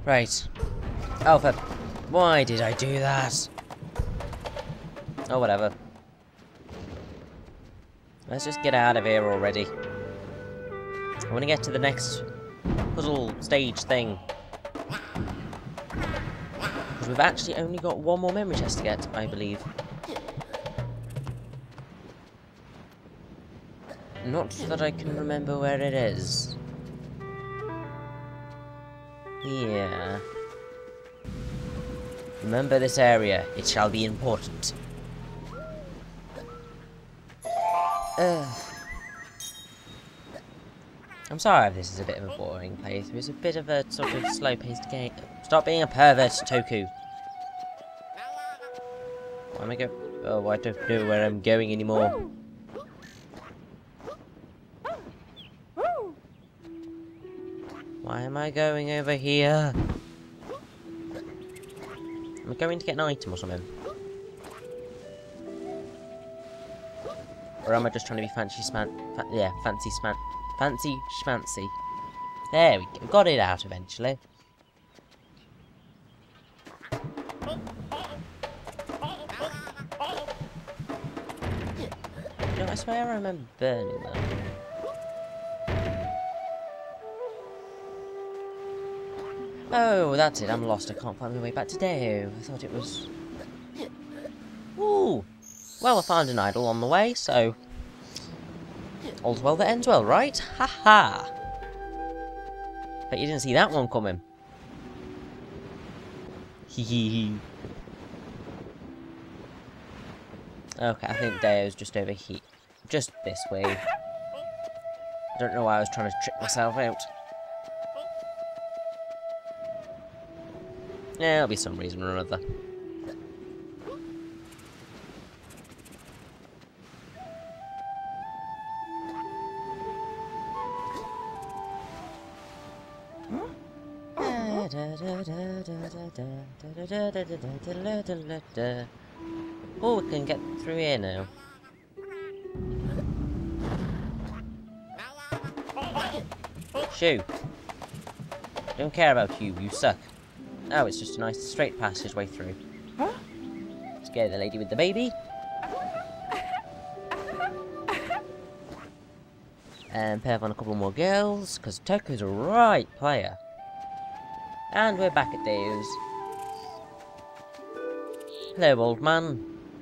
Right. Alpha, why did I do that? Oh, whatever. Let's just get out of here already. I want to get to the next puzzle stage thing. Because we've actually only got one more memory test to get, I believe. Not that I can remember where it is. Yeah. Remember this area. It shall be important. I'm sorry if this is a bit of a boring playthrough. It's a bit of a sort of slow-paced game. Stop being a pervert, Toku. Where am I going? Oh, I don't know where I'm going anymore. Why am I going over here? Am I going to get an item or something? Or am I just trying to be fancy schmancy? There we go. Got it out eventually. You know, I swear I remember burning them. Oh, that's it. I'm lost. I can't find my way back to Deo. I thought it was... Ooh! Well, I found an idol on the way, so... All's well that ends well, right? Ha-ha! Bet you didn't see that one coming. Hee-hee-hee. Okay, I think Deo's just over here. Just this way. I don't know why I was trying to trick myself out. Yeah, there'll be some reason or another. Oh, we can get through here now. Shoo. Don't care about you, you suck. Oh, it's just a nice straight passageway through. Scare the lady with the baby. And pair on a couple more girls, because Toku's a right player. And we're back at Deo's. Hello, old man.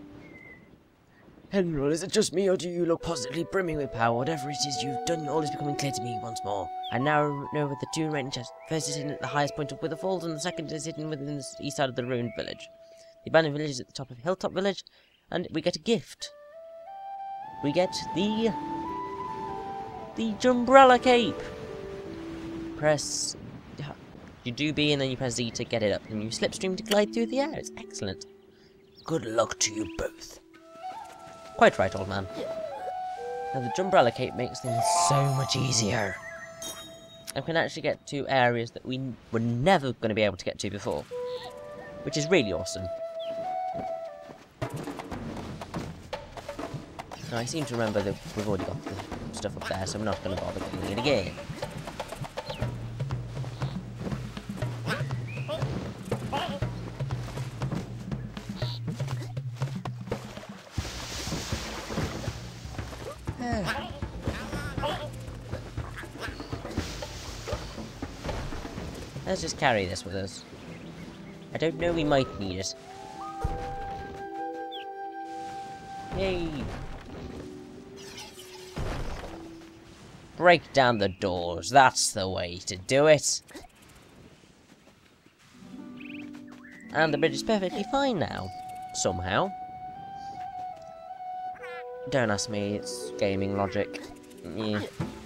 Henry, is it just me, or do you look positively brimming with power? Whatever it is you've done, all is becoming clear to me once more. I now know where the two remaining chests. First is hidden at the highest point of Witherfold, and the second is hidden within the east side of the ruined village. The abandoned village is at the top of Hilltop Village, and we get a gift. We get the Jumbrella Cape. Press... You do B and then you press Z to get it up, and you slipstream to glide through the air. It's excellent. Good luck to you both. Quite right, old man. Now, the Jumbrella Cape makes things so much easier. And we can actually get to areas that we were never going to be able to get to before. Which is really awesome. Now, I seem to remember that we've already got the stuff up there, so I'm not going to bother doing it again. Let's just carry this with us. I don't know, we might need it. Yay! Break down the doors, that's the way to do it. And the bridge is perfectly fine now. Somehow. Don't ask me, it's gaming logic. Yeah.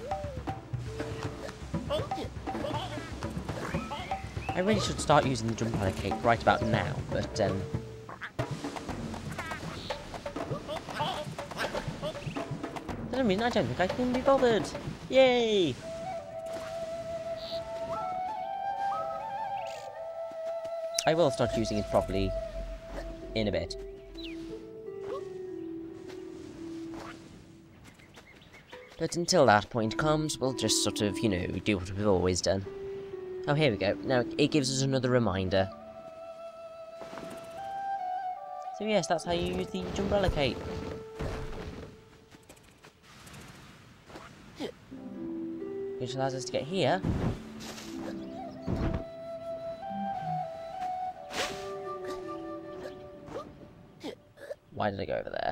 I really should start using the Jumbrella Cape right about now, but, I mean, I don't think I can be bothered. Yay! I will start using it properly in a bit. But until that point comes, we'll just sort of, you know, do what we've always done. Oh, here we go. Now, it gives us another reminder. So yes, that's how you use the umbrella cape. Which allows us to get here. Why did I go over there?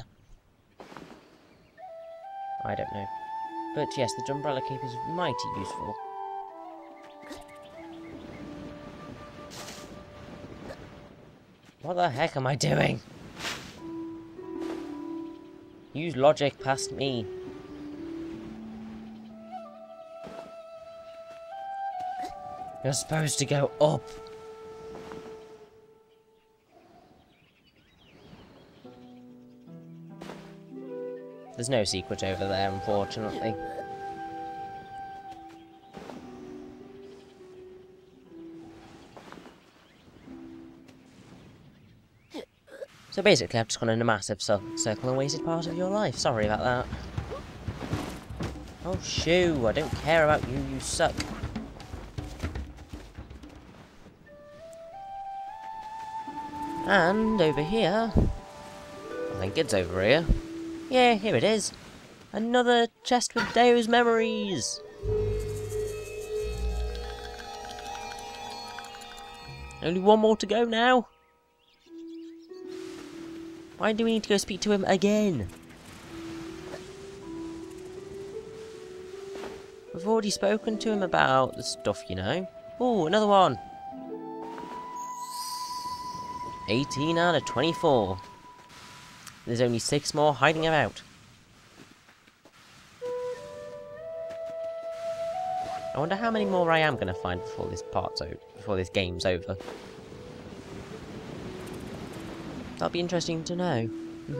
I don't know. But yes, the umbrella cape is mighty useful. What the heck am I doing? Use logic past me. You're supposed to go up. There's no secret over there, unfortunately. So basically, I've just gone in a massive circle and wasted part of your life. Sorry about that. Oh, shoo! I don't care about you, you suck. And over here... I think it's over here. Yeah, here it is. Another chest with Deo's memories! Only one more to go now. Why do we need to go speak to him again? We've already spoken to him about the stuff, you know. Oh, another one. 18 out of 24. There's only 6 more hiding about. I wonder how many more I am going to find before this game's over. That'll be interesting to know.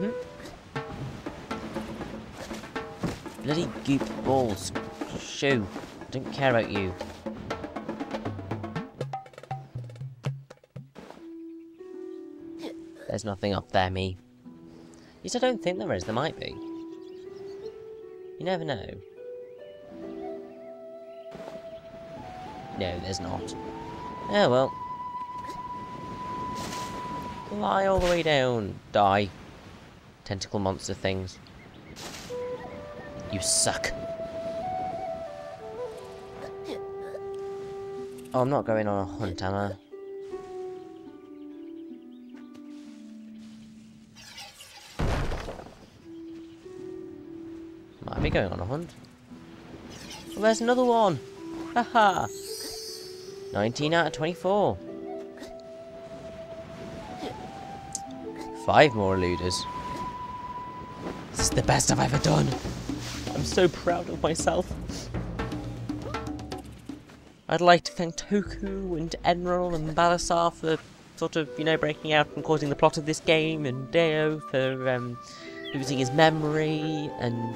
Bloody goop balls. Shoo. I don't care about you. There's nothing up there, me. Yes, I don't think there is. There might be. You never know. No, there's not. Oh well. Fly all the way down. Die. Tentacle monster things. You suck. Oh, I'm not going on a hunt, am I? Might be going on a hunt. Well, there's another one. Haha. 19 out of 24. 5 more eluders. This is the best I've ever done. I'm so proud of myself. I'd like to thank Toku and Enrol and Balasar for sort of, you know, breaking out and causing the plot of this game, and Deo for losing his memory, and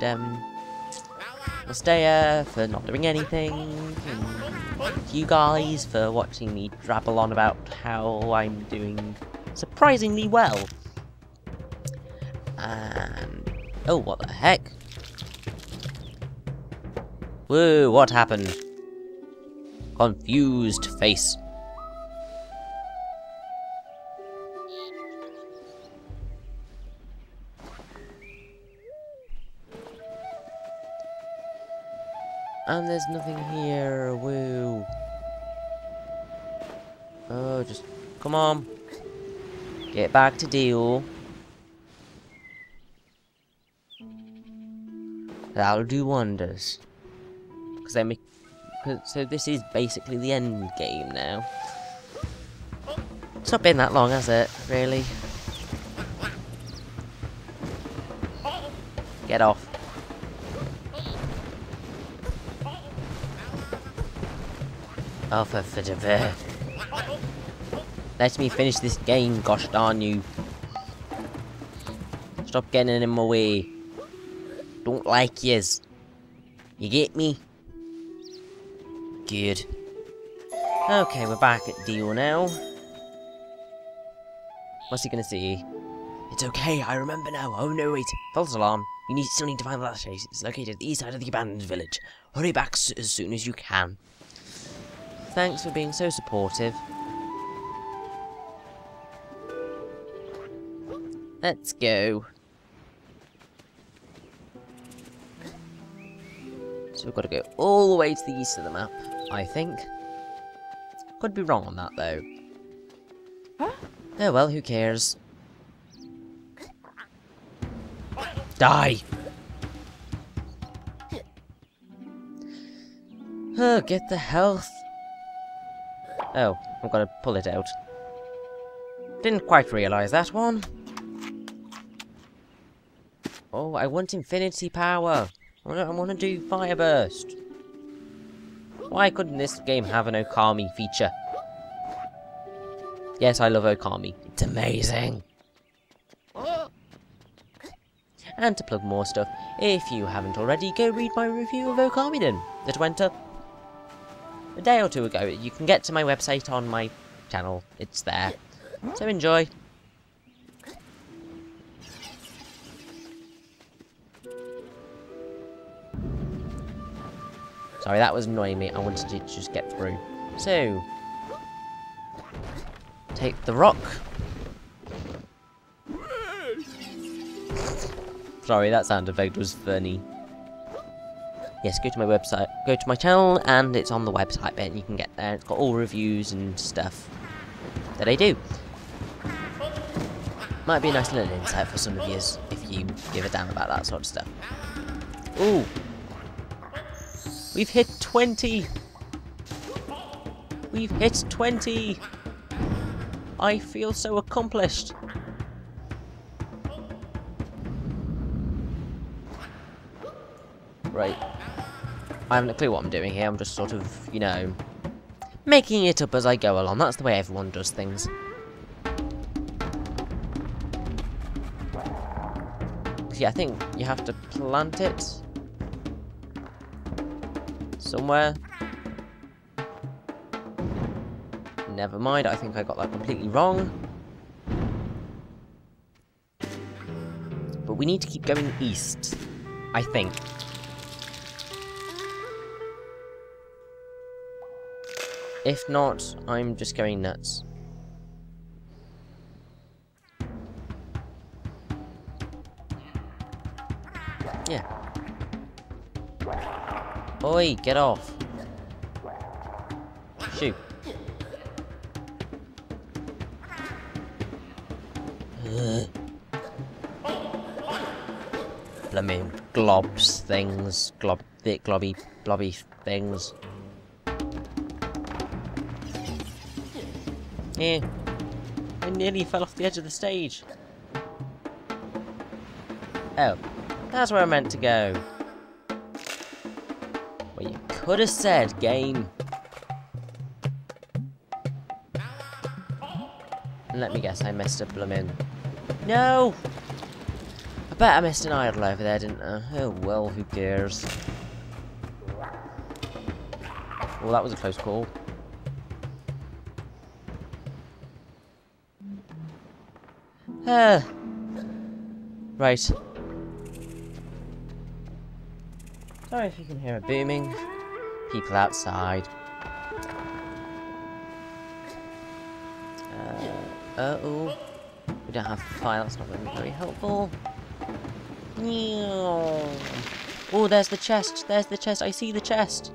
Astea for not doing anything, and you guys for watching me drabble on about how I'm doing surprisingly well. And oh, what the heck? Whoa, what happened? Confused face. And there's nothing here. Woo. Oh, just come on. Get back to deal. That'll do wonders. Because they make. So this is basically the end game now. It's not been that long, has it? Really? Get off. Oh, for let me finish this game, gosh darn you. Stop getting in my way. Don't like yous. You get me? Good. Okay, we're back at Deal now. What's he gonna see? It's okay, I remember now. Oh no, wait. False alarm. You still need to find the last chase. It's located at the east side of the abandoned village. Hurry back as soon as you can. Thanks for being so supportive. Let's go. So we've got to go all the way to the east of the map, I think. Could be wrong on that, though. Oh well, who cares? Die! Oh, get the health. Oh, I've got to pull it out. Didn't quite realise that one. Oh, I want infinity power. I want to do fire burst. Why couldn't this game have an Okami feature? Yes, I love Okami. It's amazing. And to plug more stuff, if you haven't already, go read my review of Okamiden that went up a day or two ago. You can get to my website on my channel. It's there. So enjoy. Sorry, that was annoying me. I wanted to just get through. So, take the rock. Sorry, that sound effect was funny. Yes, go to my website, go to my channel, and it's on the website bit, and you can get there. It's got all reviews and stuff that I do. Might be a nice little insight for some of you if you give a damn about that sort of stuff. Ooh. We've hit 20! We've hit 20! I feel so accomplished. Right. I haven't a clue what I'm doing here. I'm just sort of, you know, making it up as I go along. That's the way everyone does things. See, I think you have to plant it somewhere. Never mind, I think I got that completely wrong. But we need to keep going east, I think. If not, I'm just going nuts. Yeah. Oi, get off. Shoot. Blimmin' globs things. Blobby things. Yeah. I nearly fell off the edge of the stage. Oh. That's where I meant to go. Well, you could have said, game. And let me guess, I missed a bloomin'. No! I bet I missed an idol over there, didn't I? Oh well, who cares? Well, that was a close call. Right. Sorry if you can hear it booming. People outside. Uh-oh. We don't have fire, that's not going to be very helpful. Oh, there's the chest. There's the chest. I see the chest.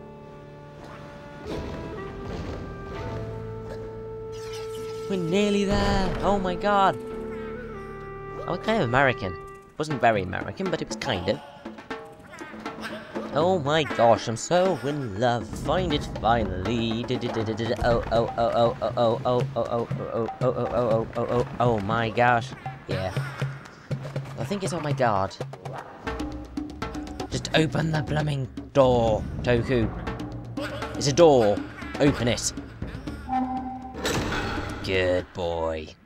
We're nearly there. Oh my god. I was kind of American. Wasn't very American, but it was kind of. Oh my gosh, I'm so in love. Find it finally. Oh my gosh. Yeah. I think it's oh my god. Just open the blooming door, Toku. It's a door. Open it. Good boy.